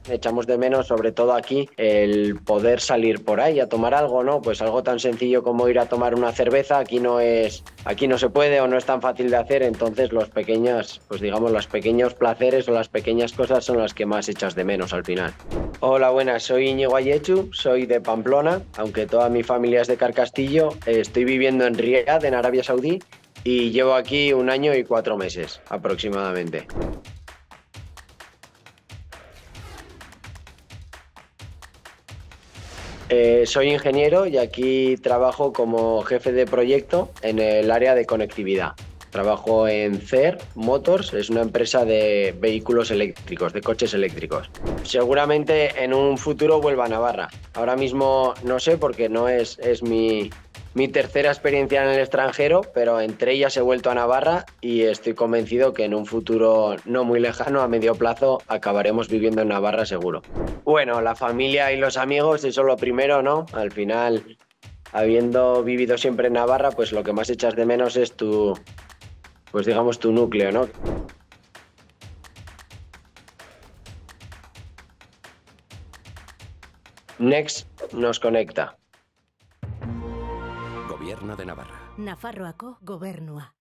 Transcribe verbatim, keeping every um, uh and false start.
echamos de menos, sobre todo aquí, el poder salir por ahí a tomar algo, ¿no? Pues algo tan sencillo como ir a tomar una cerveza, aquí no es, aquí no se puede o no es tan fácil de hacer, entonces los pequeños, pues digamos, los pequeños placeres o las pequeñas cosas son las que más echas de menos al final. Hola, buenas, soy Íñigo Ayechu, soy de Pamplona, aunque toda mi familia es de Carcastillo, eh, estoy viviendo en Riad, en Arabia Saudí, y llevo aquí un año y cuatro meses aproximadamente. Eh, soy ingeniero y aquí trabajo como jefe de proyecto en el área de conectividad. Trabajo en C E R Motors, es una empresa de vehículos eléctricos, de coches eléctricos. Seguramente en un futuro vuelva a Navarra. Ahora mismo no sé porque no es, es mi, mi tercera experiencia en el extranjero, pero entre ellas he vuelto a Navarra y estoy convencido que en un futuro no muy lejano, a medio plazo, acabaremos viviendo en Navarra seguro. Bueno, la familia y los amigos, eso es lo primero, ¿no? Al final, habiendo vivido siempre en Navarra, pues lo que más echas de menos es tu, pues digamos, tu núcleo, ¿no? Next nos conecta. Gobierno de Navarra. Nafarroako gobernua.